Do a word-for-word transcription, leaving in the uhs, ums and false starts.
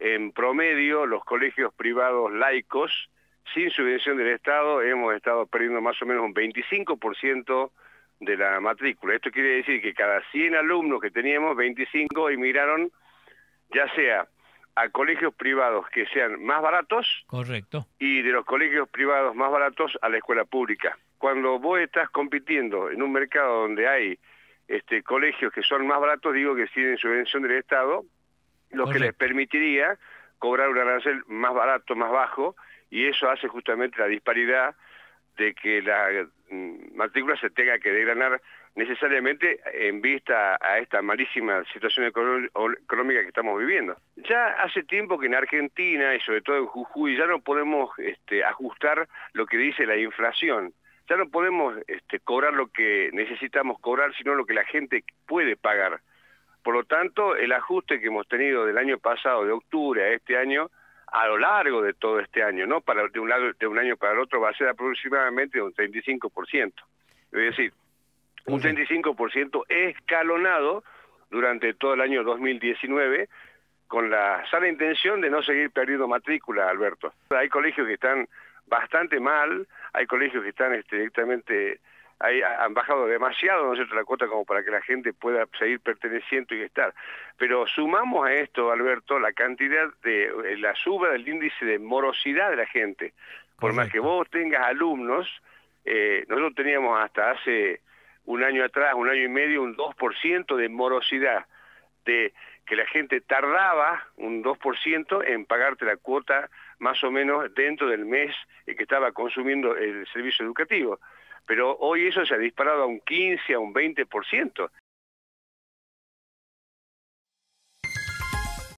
en promedio los colegios privados laicos, sin subvención del Estado, hemos estado perdiendo más o menos un veinticinco por ciento de la matrícula. Esto quiere decir que cada cien alumnos que teníamos, veinticinco emigraron, ya sea a colegios privados que sean más baratos. Correcto. Y de los colegios privados más baratos a la escuela pública. Cuando vos estás compitiendo en un mercado donde hay este, colegios que son más baratos, digo que tienen subvención del Estado, lo Correcto. que les permitiría cobrar un arancel más barato, más bajo, y eso hace justamente la disparidad de que la mm, matrícula se tenga que desgranar necesariamente en vista a esta malísima situación económica que estamos viviendo. Ya hace tiempo que en Argentina, y sobre todo en Jujuy, ya no podemos este, ajustar lo que dice la inflación. Ya no podemos este, cobrar lo que necesitamos cobrar, sino lo que la gente puede pagar. Por lo tanto, el ajuste que hemos tenido del año pasado, de octubre a este año, a lo largo de todo este año, ¿no? Para de un lado, de un año para el otro va a ser aproximadamente un treinta y cinco por ciento. Es decir, un treinta y cinco por ciento escalonado durante todo el año dos mil diecinueve, con la sana intención de no seguir perdiendo matrícula, Alberto. Hay colegios que están bastante mal, hay colegios que están este, directamente, hay, han bajado demasiado, ¿no es cierto?, la cuota como para que la gente pueda seguir perteneciendo y estar. Pero sumamos a esto, Alberto, la cantidad de, la suba del índice de morosidad de la gente. Por Correcto. más que vos tengas alumnos, eh, nosotros teníamos hasta hace un año atrás, un año y medio, un dos por ciento de morosidad, de que la gente tardaba un dos por ciento en pagarte la cuota más o menos dentro del mes en que estaba consumiendo el servicio educativo. Pero hoy eso se ha disparado a un quince, a un veinte por ciento.